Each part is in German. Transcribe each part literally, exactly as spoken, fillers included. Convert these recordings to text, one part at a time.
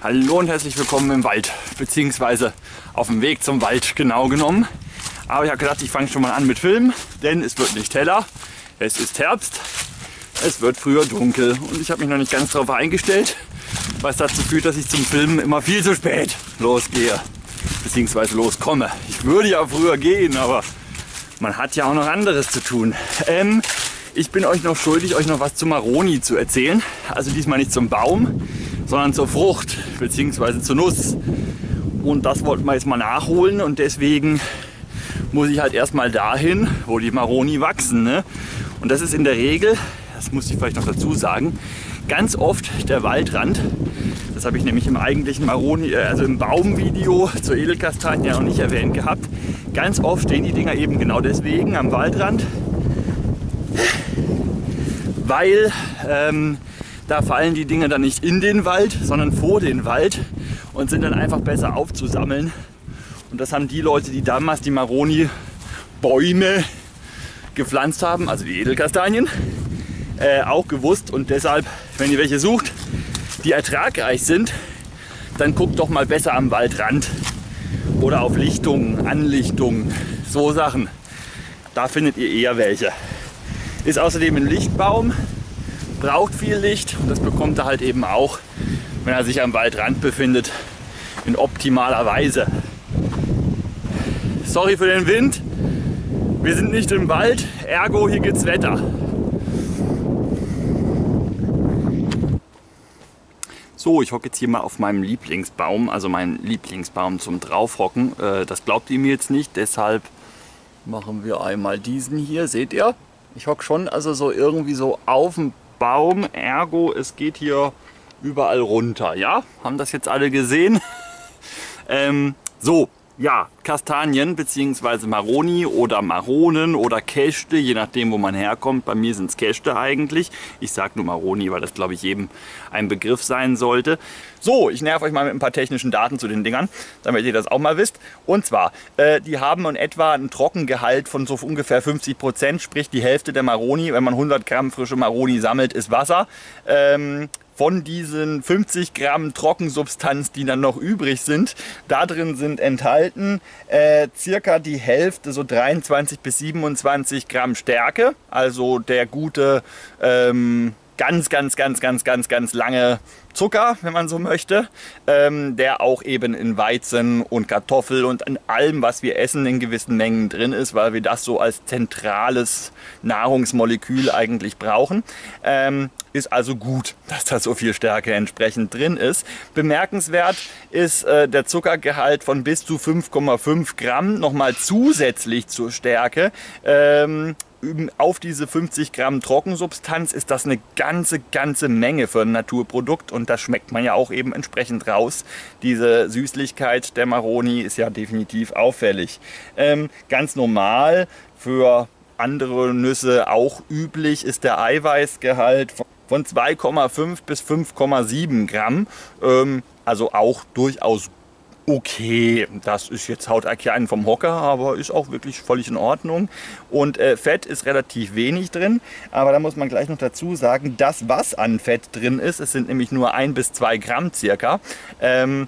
Hallo und herzlich willkommen im Wald, beziehungsweise auf dem Weg zum Wald genau genommen. Aber ich habe gedacht, ich fange schon mal an mit Filmen, denn es wird nicht heller, es ist Herbst, es wird früher dunkel und ich habe mich noch nicht ganz darauf eingestellt, was dazu führt, dass ich zum Filmen immer viel zu spät losgehe, beziehungsweise loskomme. Ich würde ja früher gehen, aber man hat ja auch noch anderes zu tun. Ähm, ich bin euch noch schuldig, euch noch was zu Maroni zu erzählen. Also diesmal nicht zum Baum, sondern zur Frucht bzw. zur Nuss. Und das wollten wir jetzt mal nachholen und deswegen muss ich halt erstmal dahin, wo die Maroni wachsen. Ne? Und das ist in der Regel, das muss ich vielleicht noch dazu sagen, ganz oft der Waldrand. Das habe ich nämlich im eigentlichen Maroni, also im Baumvideo zur Edelkastanie noch nicht erwähnt gehabt. Ganz oft stehen die Dinger eben genau deswegen am Waldrand, weil ähm, da fallen die Dinger dann nicht in den Wald, sondern vor den Wald und sind dann einfach besser aufzusammeln. Und das haben die Leute, die damals die Maroni-Bäume gepflanzt haben, also die Edelkastanien, äh, auch gewusst. Und deshalb, wenn ihr welche sucht, die ertragreich sind, dann guckt doch mal besser am Waldrand oder auf Lichtungen, Anlichtungen, so Sachen. Da findet ihr eher welche. Ist außerdem ein Lichtbaum, braucht viel Licht und das bekommt er halt eben auch, wenn er sich am Waldrand befindet, in optimaler Weise. Sorry für den Wind, wir sind nicht im Wald, ergo hier gibt's Wetter. So, ich hocke jetzt hier mal auf meinem Lieblingsbaum, also meinen Lieblingsbaum zum Draufhocken. Das glaubt ihr mir jetzt nicht, deshalb machen wir einmal diesen hier, seht ihr? Ich hocke schon also so irgendwie so auf dem Baum, ergo es geht hier überall runter, ja? Haben das jetzt alle gesehen? ähm, so, ja, Kastanien bzw. Maroni oder Maronen oder Käste, je nachdem wo man herkommt. Bei mir sind es Käste eigentlich. Ich sage nur Maroni, weil das glaube ich jedem ein Begriff sein sollte. So, ich nerv euch mal mit ein paar technischen Daten zu den Dingern, damit ihr das auch mal wisst. Und zwar, äh, die haben in etwa einen Trockengehalt von so ungefähr fünfzig Prozent, sprich die Hälfte der Maroni, wenn man hundert Gramm frische Maroni sammelt, ist Wasser. Ähm, Von diesen fünfzig Gramm Trockensubstanz, die dann noch übrig sind, da drin sind enthalten äh, circa die Hälfte, so dreiundzwanzig bis siebenundzwanzig Gramm Stärke, also der gute, ähm, ganz, ganz, ganz, ganz, ganz, ganz lange Zucker, wenn man so möchte, ähm, der auch eben in Weizen und Kartoffel und in allem, was wir essen, in gewissen Mengen drin ist, weil wir das so als zentrales Nahrungsmolekül eigentlich brauchen. Ähm, ist also gut, dass da so viel Stärke entsprechend drin ist. Bemerkenswert ist äh, der Zuckergehalt von bis zu fünf Komma fünf Gramm, nochmal zusätzlich zur Stärke. Ähm, Auf diese fünfzig Gramm Trockensubstanz ist das eine ganze, ganze Menge für ein Naturprodukt und das schmeckt man ja auch eben entsprechend raus. Diese Süßlichkeit der Maroni ist ja definitiv auffällig. Ähm, ganz normal, für andere Nüsse auch üblich, ist der Eiweißgehalt von zwei Komma fünf bis fünf Komma sieben Gramm, ähm, also auch durchaus okay, das ist jetzt haut einen vom Hocker, aber ist auch wirklich völlig in Ordnung. Und äh, Fett ist relativ wenig drin, aber da muss man gleich noch dazu sagen, das was an Fett drin ist, es sind nämlich nur ein bis zwei Gramm circa, ähm,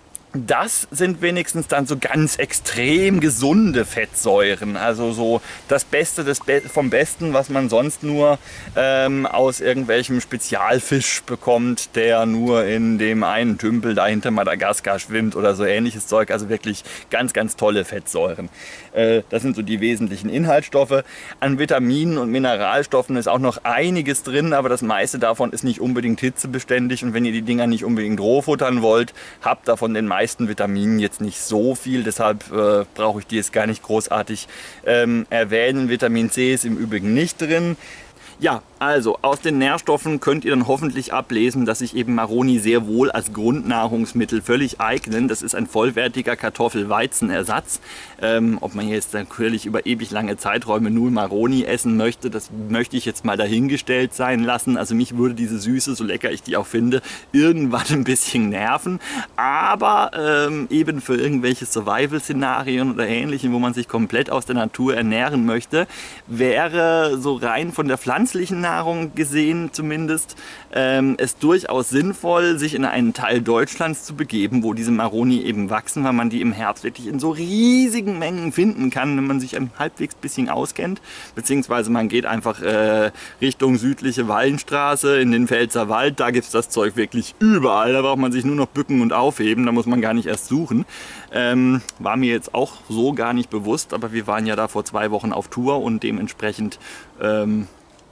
das sind wenigstens dann so ganz extrem gesunde Fettsäuren, also so das Beste des Be vom Besten, was man sonst nur ähm, aus irgendwelchem Spezialfisch bekommt, der nur in dem einen Tümpel da hinter Madagaskar schwimmt oder so ähnliches Zeug, also wirklich ganz, ganz tolle Fettsäuren. Äh, das sind so die wesentlichen Inhaltsstoffe. An Vitaminen und Mineralstoffen ist auch noch einiges drin, aber das meiste davon ist nicht unbedingt hitzebeständig und wenn ihr die Dinger nicht unbedingt roh futtern wollt, habt davon den meisten meisten Vitaminen jetzt nicht so viel, deshalb äh, brauche ich die jetzt gar nicht großartig ähm, erwähnen. Vitamin C ist im Übrigen nicht drin. Ja, also aus den Nährstoffen könnt ihr dann hoffentlich ablesen, dass sich eben Maroni sehr wohl als Grundnahrungsmittel völlig eignen. Das ist ein vollwertiger Kartoffel-Weizen-Ersatz. Ähm, ob man jetzt natürlich über ewig lange Zeiträume nur Maroni essen möchte, das möchte ich jetzt mal dahingestellt sein lassen. Also mich würde diese Süße, so lecker ich die auch finde, irgendwann ein bisschen nerven. Aber ähm, eben für irgendwelche Survival-Szenarien oder Ähnlichem, wo man sich komplett aus der Natur ernähren möchte, wäre so rein von der pflanzlichen Tiernahrung gesehen zumindest, ähm, es durchaus sinnvoll, sich in einen Teil Deutschlands zu begeben, wo diese Maroni eben wachsen, weil man die im Herbst wirklich in so riesigen Mengen finden kann, wenn man sich ein halbwegs bisschen auskennt. Beziehungsweise man geht einfach äh, Richtung südliche Wallenstraße in den Pfälzer Wald, da gibt es das Zeug wirklich überall, da braucht man sich nur noch bücken und aufheben, da muss man gar nicht erst suchen. Ähm, war mir jetzt auch so gar nicht bewusst, aber wir waren ja da vor zwei Wochen auf Tour und dementsprechend ähm,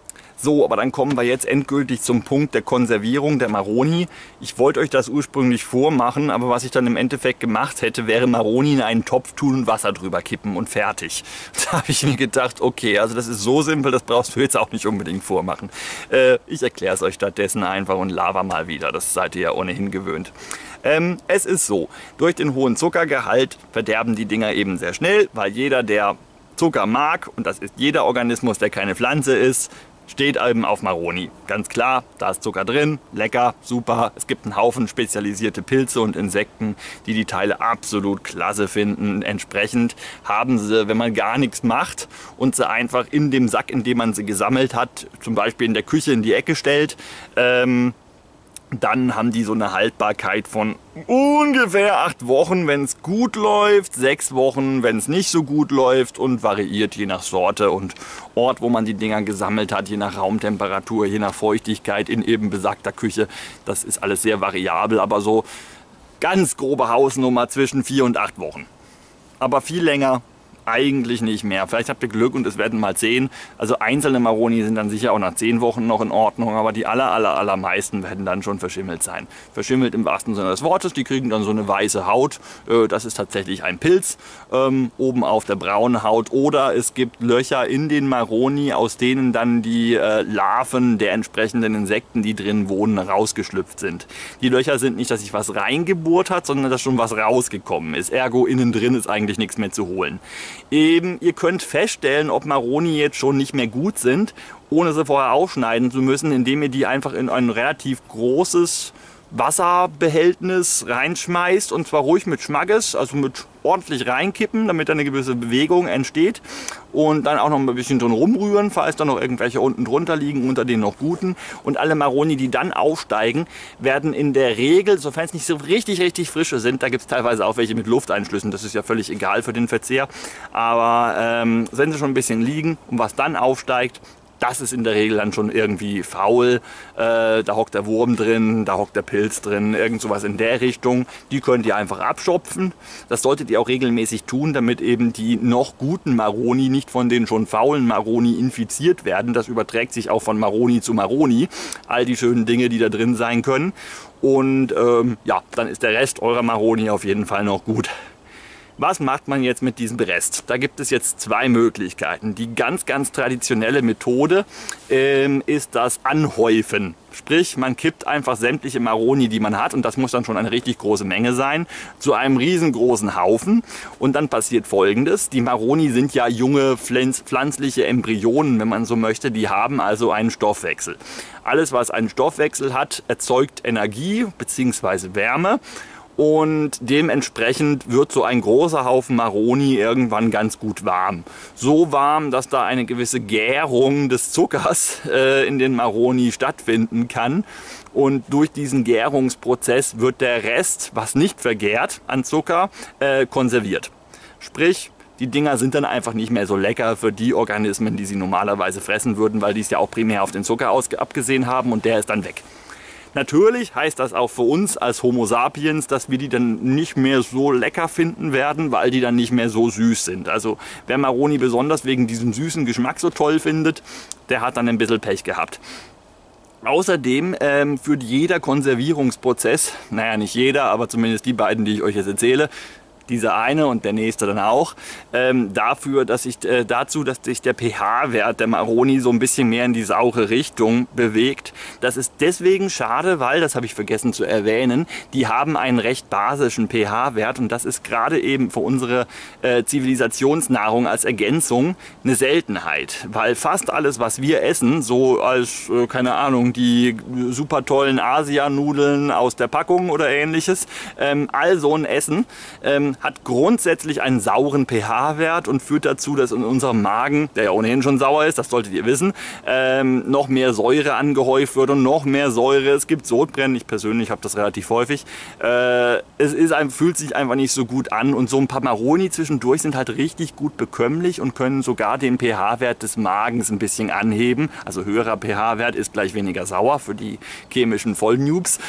so, aber dann kommen wir jetzt endgültig zum Punkt der Konservierung der Maroni. Ich wollte euch das ursprünglich vormachen, aber was ich dann im Endeffekt gemacht hätte, wäre Maroni in einen Topf tun und Wasser drüber kippen und fertig. Da habe ich mir gedacht, okay, also das ist so simpel, das brauchst du jetzt auch nicht unbedingt vormachen. Äh, ich erkläre es euch stattdessen einfach und laber mal wieder, das seid ihr ja ohnehin gewöhnt. Ähm, es ist so, durch den hohen Zuckergehalt verderben die Dinger eben sehr schnell, weil jeder, der Zucker mag, und das ist jeder Organismus, der keine Pflanze ist, steht eben auf Maroni. Ganz klar, da ist Zucker drin, lecker, super. Es gibt einen Haufen spezialisierte Pilze und Insekten, die die Teile absolut klasse finden. Entsprechend haben sie, wenn man gar nichts macht und sie einfach in dem Sack, in dem man sie gesammelt hat, zum Beispiel in der Küche in die Ecke stellt, ähm, dann haben die so eine Haltbarkeit von ungefähr acht Wochen, wenn es gut läuft, sechs Wochen, wenn es nicht so gut läuft und variiert je nach Sorte und Ort, wo man die Dinger gesammelt hat, je nach Raumtemperatur, je nach Feuchtigkeit in eben besagter Küche. Das ist alles sehr variabel, aber so ganz grobe Hausnummer zwischen vier und acht Wochen. Aber viel länger eigentlich nicht mehr. Vielleicht habt ihr Glück und es werden mal zehn. Also einzelne Maroni sind dann sicher auch nach zehn Wochen noch in Ordnung, aber die aller, aller, allermeisten werden dann schon verschimmelt sein. Verschimmelt im wahrsten Sinne des Wortes, die kriegen dann so eine weiße Haut. Das ist tatsächlich ein Pilz ähm, oben auf der braunen Haut. Oder es gibt Löcher in den Maroni, aus denen dann die äh, Larven der entsprechenden Insekten, die drin wohnen, rausgeschlüpft sind. Die Löcher sind nicht, dass sich was reingebohrt hat, sondern dass schon was rausgekommen ist. Ergo, innen drin ist eigentlich nichts mehr zu holen. Eben, ihr könnt feststellen, ob Maroni jetzt schon nicht mehr gut sind, ohne sie vorher aufschneiden zu müssen, indem ihr die einfach in ein relativ großes Wasserbehältnis reinschmeißt, und zwar ruhig mit Schmackes, also mit ordentlich reinkippen, damit eine gewisse Bewegung entsteht, und dann auch noch ein bisschen drin rumrühren, falls da noch irgendwelche unten drunter liegen, unter den noch guten. Und alle Maroni, die dann aufsteigen, werden in der Regel, sofern es nicht so richtig, richtig frische sind, da gibt es teilweise auch welche mit Lufteinschlüssen, das ist ja völlig egal für den Verzehr, aber ähm, wenn sie schon ein bisschen liegen und was dann aufsteigt, das ist in der Regel dann schon irgendwie faul. Äh, da hockt der Wurm drin, da hockt der Pilz drin, irgend sowas in der Richtung. Die könnt ihr einfach abschopfen. Das solltet ihr auch regelmäßig tun, damit eben die noch guten Maroni nicht von den schon faulen Maroni infiziert werden. Das überträgt sich auch von Maroni zu Maroni. All die schönen Dinge, die da drin sein können. Und ähm, ja, dann ist der Rest eurer Maroni auf jeden Fall noch gut. Was macht man jetzt mit diesem Rest? Da gibt es jetzt zwei Möglichkeiten. Die ganz, ganz traditionelle Methode ähm, ist das Anhäufen. Sprich, man kippt einfach sämtliche Maroni, die man hat, und das muss dann schon eine richtig große Menge sein, zu einem riesengroßen Haufen. Und dann passiert Folgendes. Die Maroni sind ja junge pflanzliche Embryonen, wenn man so möchte. Die haben also einen Stoffwechsel. Alles, was einen Stoffwechsel hat, erzeugt Energie bzw. Wärme. Und dementsprechend wird so ein großer Haufen Maroni irgendwann ganz gut warm. So warm, dass da eine gewisse Gärung des Zuckers äh, in den Maroni stattfinden kann. Und durch diesen Gärungsprozess wird der Rest, was nicht vergärt an Zucker, äh, konserviert. Sprich, die Dinger sind dann einfach nicht mehr so lecker für die Organismen, die sie normalerweise fressen würden, weil die es ja auch primär auf den Zucker abgesehen haben, und der ist dann weg. Natürlich heißt das auch für uns als Homo sapiens, dass wir die dann nicht mehr so lecker finden werden, weil die dann nicht mehr so süß sind. Also wer Maroni besonders wegen diesem süßen Geschmack so toll findet, der hat dann ein bisschen Pech gehabt. Außerdem ähm, führt jeder Konservierungsprozess, naja nicht jeder, aber zumindest die beiden, die ich euch jetzt erzähle, dieser eine und der nächste dann auch, ähm, dafür, dass sich, äh, dazu, dass sich der pH-Wert der Maroni so ein bisschen mehr in die saure Richtung bewegt. Das ist deswegen schade, weil, das habe ich vergessen zu erwähnen, die haben einen recht basischen pH-Wert, und das ist gerade eben für unsere äh, Zivilisationsnahrung als Ergänzung eine Seltenheit, weil fast alles, was wir essen, so als, äh, keine Ahnung, die super tollen Asianudeln aus der Packung oder ähnliches, ähm, all so ein Essen, ähm, hat grundsätzlich einen sauren pH-Wert und führt dazu, dass in unserem Magen, der ja ohnehin schon sauer ist, das solltet ihr wissen, ähm, noch mehr Säure angehäuft wird und noch mehr Säure. Es gibt Sodbrennen, ich persönlich habe das relativ häufig. Äh, es ist, fühlt sich einfach nicht so gut an und so ein paar Maroni zwischendurch sind halt richtig gut bekömmlich und können sogar den pH-Wert des Magens ein bisschen anheben. Also höherer pH-Wert ist gleich weniger sauer für die chemischen Vollnoobs.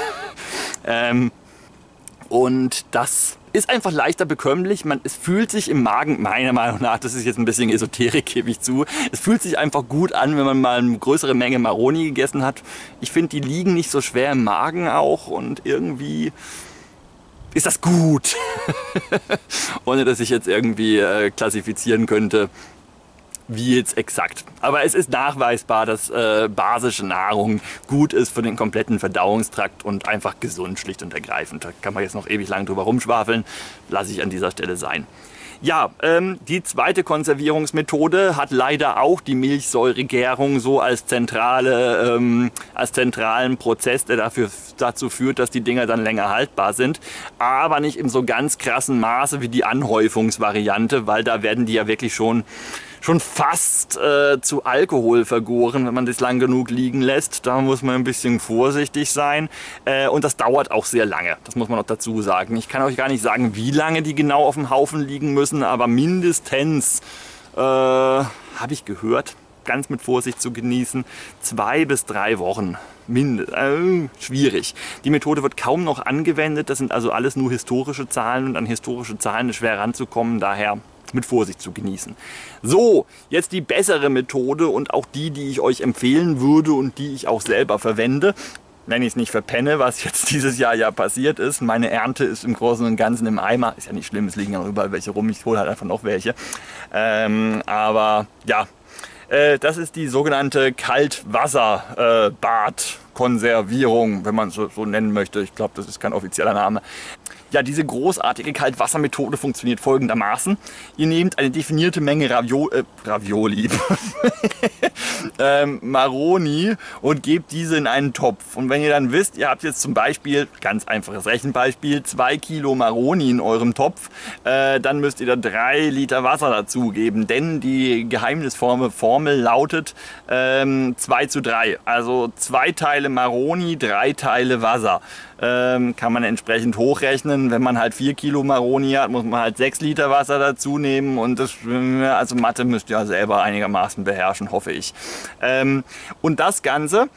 ähm, und das ist einfach leichter bekömmlich. Man, es fühlt sich im Magen, meiner Meinung nach, das ist jetzt ein bisschen Esoterik, gebe ich zu, es fühlt sich einfach gut an, wenn man mal eine größere Menge Maroni gegessen hat. Ich finde, die liegen nicht so schwer im Magen auch und irgendwie ist das gut. Ohne dass ich jetzt irgendwie äh, klassifizieren könnte, wie jetzt exakt. Aber es ist nachweisbar, dass äh, basische Nahrung gut ist für den kompletten Verdauungstrakt und einfach gesund, schlicht und ergreifend. Da kann man jetzt noch ewig lang drüber rumschwafeln, lasse ich an dieser Stelle sein. Ja, ähm, die zweite Konservierungsmethode hat leider auch die Milchsäuregärung so als, zentrale, ähm, als zentralen Prozess, der dafür, dazu führt, dass die Dinger dann länger haltbar sind. Aber nicht im so ganz krassen Maße wie die Anhäufungsvariante, weil da werden die ja wirklich schon schon fast äh, zu Alkohol vergoren, wenn man das lang genug liegen lässt. Da muss man ein bisschen vorsichtig sein. Äh, und das dauert auch sehr lange. Das muss man noch dazu sagen. Ich kann euch gar nicht sagen, wie lange die genau auf dem Haufen liegen müssen, aber mindestens, äh, habe ich gehört, ganz mit Vorsicht zu genießen, zwei bis drei Wochen. Mindest, äh, schwierig. Die Methode wird kaum noch angewendet. Das sind also alles nur historische Zahlen und an historische Zahlen ist schwer ranzukommen. Daher mit Vorsicht zu genießen. So, jetzt die bessere Methode und auch die, die ich euch empfehlen würde und die ich auch selber verwende. Wenn ich es nicht verpenne, was jetzt dieses Jahr ja passiert ist. Meine Ernte ist im Großen und Ganzen im Eimer. Ist ja nicht schlimm, es liegen ja noch überall welche rum. Ich hole halt einfach noch welche. Ähm, aber ja, äh, das ist die sogenannte Kaltwasserbadkonservierung, wenn man es so, so nennen möchte. Ich glaube, das ist kein offizieller Name. Ja, diese großartige Kaltwassermethode funktioniert folgendermaßen. Ihr nehmt eine definierte Menge Ravio äh, Ravioli, ähm, Maroni und gebt diese in einen Topf. Und wenn ihr dann wisst, ihr habt jetzt zum Beispiel, ganz einfaches Rechenbeispiel, zwei Kilo Maroni in eurem Topf, äh, dann müsst ihr da drei Liter Wasser dazugeben. Denn die geheimnisvolle Formel lautet ähm, zwei zu drei. Also zwei Teile Maroni, drei Teile Wasser. Ähm, kann man entsprechend hochrechnen. Wenn man halt vier Kilo Maroni hat, muss man halt sechs Liter Wasser dazu nehmen und das, also Mathe müsst ihr ja selber einigermaßen beherrschen, hoffe ich. Ähm, und das Ganze,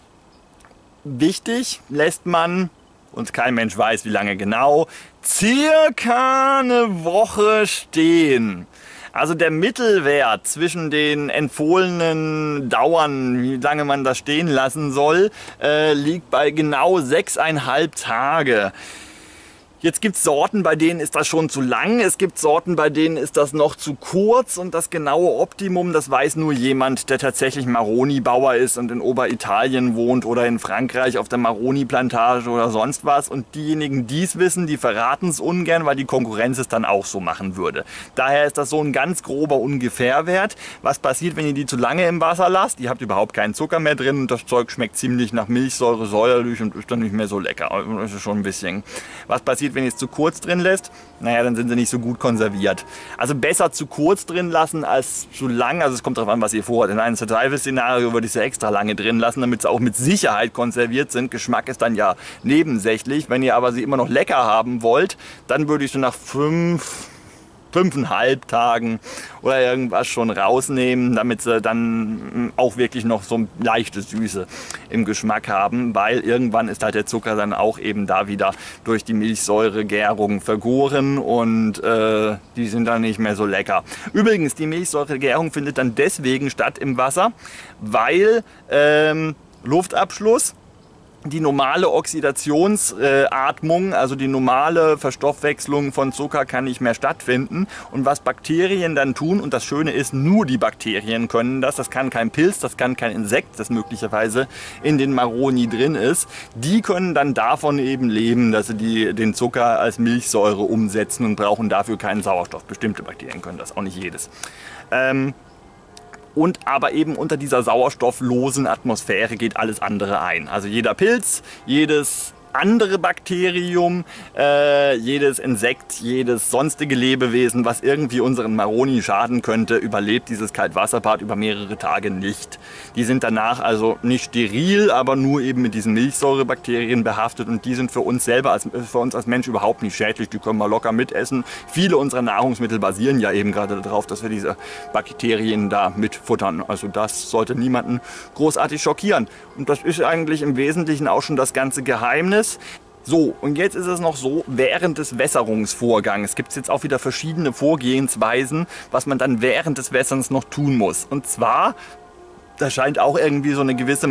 wichtig, lässt man, und kein Mensch weiß wie lange genau, circa eine Woche stehen. Also der Mittelwert zwischen den empfohlenen Dauern, wie lange man das stehen lassen soll, äh, liegt bei genau sechseinhalb Tage. Jetzt gibt es Sorten, bei denen ist das schon zu lang. Es gibt Sorten, bei denen ist das noch zu kurz. Und das genaue Optimum, das weiß nur jemand, der tatsächlich Maroni-Bauer ist und in Oberitalien wohnt oder in Frankreich auf der Maroni-Plantage oder sonst was. Und diejenigen, die es wissen, die verraten es ungern, weil die Konkurrenz es dann auch so machen würde. Daher ist das so ein ganz grober Ungefährwert. Was passiert, wenn ihr die zu lange im Wasser lasst? Ihr habt überhaupt keinen Zucker mehr drin und das Zeug schmeckt ziemlich nach Milchsäure, säuerlich und ist dann nicht mehr so lecker. Das ist schon ein bisschen. Was passiert, wenn ihr es zu kurz drin lässt? Naja, dann sind sie nicht so gut konserviert. Also besser zu kurz drin lassen als zu lang. Also es kommt darauf an, was ihr vorhabt. In einem Survival-Szenario würde ich sie extra lange drin lassen, damit sie auch mit Sicherheit konserviert sind. Geschmack ist dann ja nebensächlich. Wenn ihr aber sie immer noch lecker haben wollt, dann würde ich so nach fünf... fünfeinhalb Tagen oder irgendwas schon rausnehmen, damit sie dann auch wirklich noch so eine leichte Süße im Geschmack haben, weil irgendwann ist halt der Zucker dann auch eben da wieder durch die Milchsäuregärung vergoren und äh, die sind dann nicht mehr so lecker. Übrigens, die Milchsäuregärung findet dann deswegen statt im Wasser, weil ähm, Luftabschluss, die normale Oxidationsatmung, äh, also die normale Verstoffwechslung von Zucker kann nicht mehr stattfinden. Und was Bakterien dann tun, und das Schöne ist, nur die Bakterien können das, das kann kein Pilz, das kann kein Insekt, das möglicherweise in den Maroni drin ist, die können dann davon eben leben, dass sie die, den Zucker als Milchsäure umsetzen und brauchen dafür keinen Sauerstoff. Bestimmte Bakterien können das, auch nicht jedes. Ähm, Und aber eben unter dieser sauerstofflosen Atmosphäre geht alles andere ein. Also jeder Pilz, jedes andere Bakterium, äh, jedes Insekt, jedes sonstige Lebewesen, was irgendwie unseren Maroni schaden könnte, überlebt dieses Kaltwasserbad über mehrere Tage nicht. Die sind danach also nicht steril, aber nur eben mit diesen Milchsäurebakterien behaftet und die sind für uns selber, als, für uns als Mensch überhaupt nicht schädlich. Die können wir locker mitessen. Viele unserer Nahrungsmittel basieren ja eben gerade darauf, dass wir diese Bakterien da mitfuttern. Also das sollte niemanden großartig schockieren. Und das ist eigentlich im Wesentlichen auch schon das ganze Geheimnis. So, und jetzt ist es noch so, während des Wässerungsvorgangs gibt es jetzt auch wieder verschiedene Vorgehensweisen, was man dann während des Wässerns noch tun muss. Und zwar, das scheint auch irgendwie so eine gewisse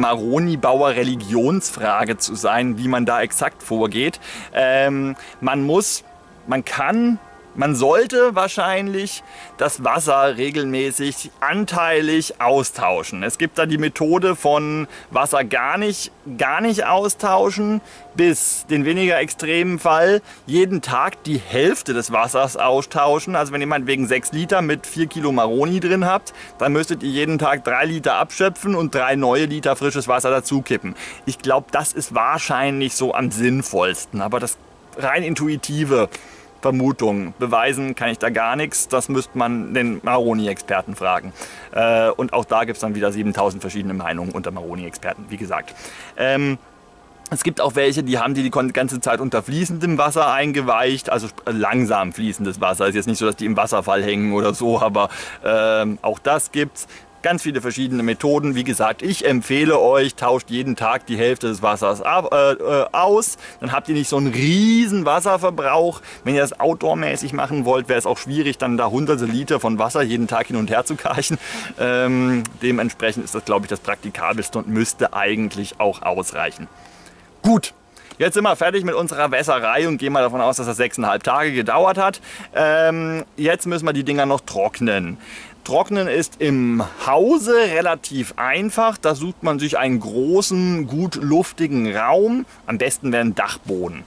Maroni-Bauer-Religionsfrage zu sein, wie man da exakt vorgeht. Ähm, man muss, man kann... Man sollte wahrscheinlich das Wasser regelmäßig anteilig austauschen. Es gibt da die Methode von Wasser gar nicht, gar nicht austauschen bis den weniger extremen Fall jeden Tag die Hälfte des Wassers austauschen. Also wenn ihr meinetwegen sechs Liter mit vier Kilo Maroni drin habt, dann müsstet ihr jeden Tag drei Liter abschöpfen und drei neue Liter frisches Wasser dazu kippen. Ich glaube, das ist wahrscheinlich so am sinnvollsten, aber das rein intuitive Vermutung. Beweisen kann ich da gar nichts. Das müsste man den Maroni-Experten fragen. Äh, und auch da gibt es dann wieder siebentausend verschiedene Meinungen unter Maroni-Experten, wie gesagt. Ähm, es gibt auch welche, die haben die die ganze Zeit unter fließendem Wasser eingeweicht, also langsam fließendes Wasser. Ist jetzt nicht so, dass die im Wasserfall hängen oder so, aber ähm, auch das gibt's. Ganz viele verschiedene Methoden. Wie gesagt, ich empfehle euch, tauscht jeden Tag die Hälfte des Wassers ab, äh, aus. Dann habt ihr nicht so einen riesen Wasserverbrauch. Wenn ihr das outdoormäßig machen wollt, wäre es auch schwierig, dann da hunderte Liter von Wasser jeden Tag hin und her zu karchen. Ähm, dementsprechend ist das, glaube ich, das Praktikabelste und müsste eigentlich auch ausreichen. Gut. Jetzt sind wir fertig mit unserer Wässerei und gehen mal davon aus, dass das sechseinhalb Tage gedauert hat. Ähm, jetzt müssen wir die Dinger noch trocknen. Trocknen ist im Hause relativ einfach. Da sucht man sich einen großen, gut luftigen Raum. Am besten wäre ein Dachboden.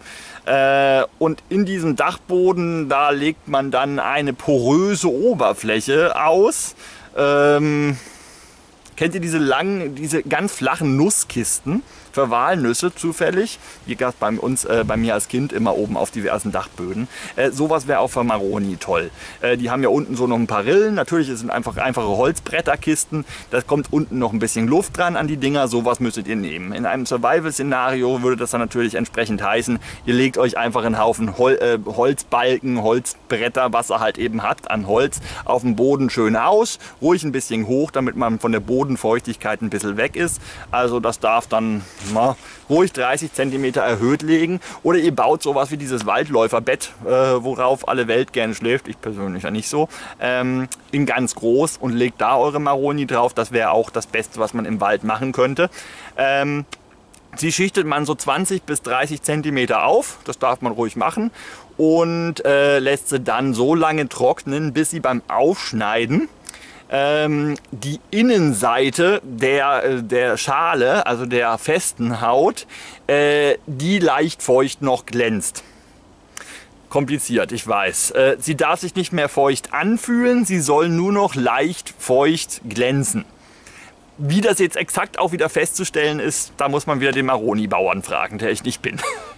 Äh, und in diesem Dachboden, da legt man dann eine poröse Oberfläche aus. Ähm, kennt ihr diese langen, diese ganz flachen Nusskisten für Walnüsse zufällig? Die gab es bei uns, äh, bei mir als Kind immer oben auf diversen Dachböden. Äh, sowas wäre auch für Maroni toll. Äh, die haben ja unten so noch ein paar Rillen. Natürlich sind einfach einfache Holzbretterkisten. Da kommt unten noch ein bisschen Luft dran an die Dinger. Sowas müsstet ihr nehmen. In einem Survival-Szenario würde das dann natürlich entsprechend heißen, ihr legt euch einfach einen Haufen Hol äh, Holzbalken, Holzbretter, was er halt eben hat an Holz, auf dem Boden schön aus. Ruhig ein bisschen hoch, damit man von der Bodenfeuchtigkeit ein bisschen weg ist. Also das darf dann mal ruhig dreißig Zentimeter erhöht legen, oder ihr baut sowas wie dieses Waldläuferbett, äh, worauf alle Welt gerne schläft, ich persönlich ja nicht so, ähm, in ganz groß und legt da eure Maroni drauf. Das wäre auch das Beste, was man im Wald machen könnte. Ähm, sie schichtet man so zwanzig bis dreißig Zentimeter auf, das darf man ruhig machen, und äh, lässt sie dann so lange trocknen, bis sie beim Aufschneiden Ähm, die Innenseite der, der Schale, also der festen Haut, äh, die leicht feucht noch glänzt. Kompliziert, ich weiß. Äh, sie darf sich nicht mehr feucht anfühlen, sie soll nur noch leicht feucht glänzen. Wie das jetzt exakt auch wieder festzustellen ist, da muss man wieder den Maroni-Bauern fragen, der ich nicht bin.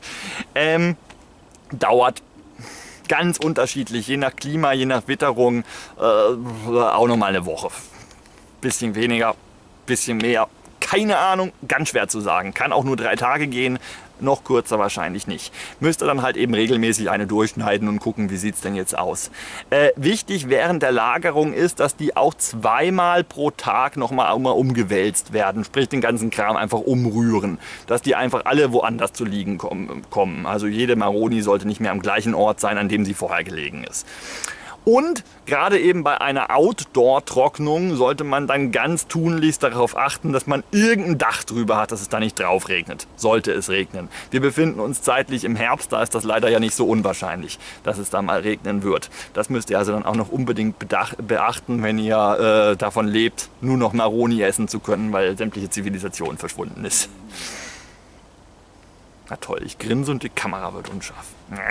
ähm, dauert ganz unterschiedlich, je nach Klima, je nach Witterung, äh, auch noch mal eine Woche. Bisschen weniger, bisschen mehr, keine Ahnung, ganz schwer zu sagen. Kann auch nur drei Tage gehen, noch kürzer wahrscheinlich nicht. Müsst ihr dann halt eben regelmäßig eine durchschneiden und gucken, wie sieht es denn jetzt aus. Äh, wichtig während der Lagerung ist, dass die auch zweimal pro Tag nochmal umgewälzt werden. Sprich, den ganzen Kram einfach umrühren. Dass die einfach alle woanders zu liegen kommen. Also jede Maroni sollte nicht mehr am gleichen Ort sein, an dem sie vorher gelegen ist. Und gerade eben bei einer Outdoor-Trocknung sollte man dann ganz tunlichst darauf achten, dass man irgendein Dach drüber hat, dass es da nicht drauf regnet. Sollte es regnen. Wir befinden uns zeitlich im Herbst, da ist das leider ja nicht so unwahrscheinlich, dass es da mal regnen wird. Das müsst ihr also dann auch noch unbedingt beachten, wenn ihr äh, davon lebt, nur noch Maroni essen zu können, weil sämtliche Zivilisation verschwunden ist. Na toll, ich grinse und die Kamera wird unscharf.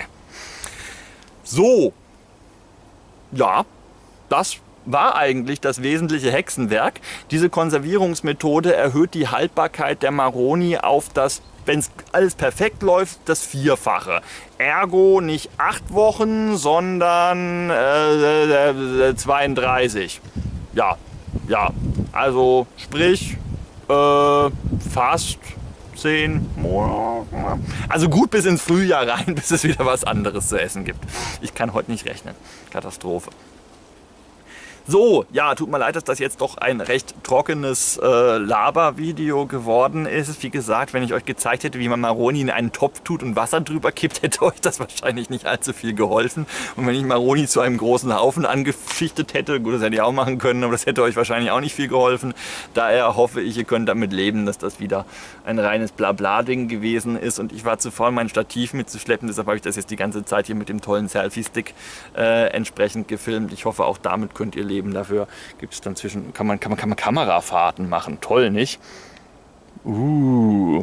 So. Ja, das war eigentlich das wesentliche Hexenwerk. Diese Konservierungsmethode erhöht die Haltbarkeit der Maroni auf das, wenn es alles perfekt läuft, das Vierfache. Ergo nicht acht Wochen, sondern äh, zweiunddreißig. Ja, ja, also sprich äh, fast zehn Monate. Also gut bis ins Frühjahr rein, bis es wieder was anderes zu essen gibt. Ich kann heute nicht rechnen. Katastrophe. So, ja, tut mir leid, dass das jetzt doch ein recht trockenes äh, Laber-Video geworden ist. Wie gesagt, wenn ich euch gezeigt hätte, wie man Maroni in einen Topf tut und Wasser drüber kippt, hätte euch das wahrscheinlich nicht allzu viel geholfen. Und wenn ich Maroni zu einem großen Haufen angeschichtet hätte, gut, das hätte ich auch machen können, aber das hätte euch wahrscheinlich auch nicht viel geholfen. Daher hoffe ich, ihr könnt damit leben, dass das wieder ein reines Blabla-Ding gewesen ist. Und ich war zu faul, mein Stativ mitzuschleppen, deshalb habe ich das jetzt die ganze Zeit hier mit dem tollen Selfie-Stick äh, entsprechend gefilmt. Ich hoffe, auch damit könnt ihr leben. Dafür gibt es dann zwischen, kann man, kann man, kann man Kamerafahrten machen. Toll, nicht? Uh.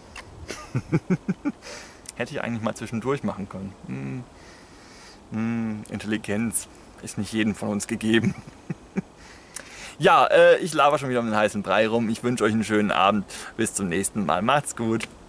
Hätte ich eigentlich mal zwischendurch machen können. Hm. Hm. Intelligenz ist nicht jedem von uns gegeben. Ja, äh, ich laber schon wieder um den heißen Brei rum. Ich wünsche euch einen schönen Abend. Bis zum nächsten Mal. Macht's gut.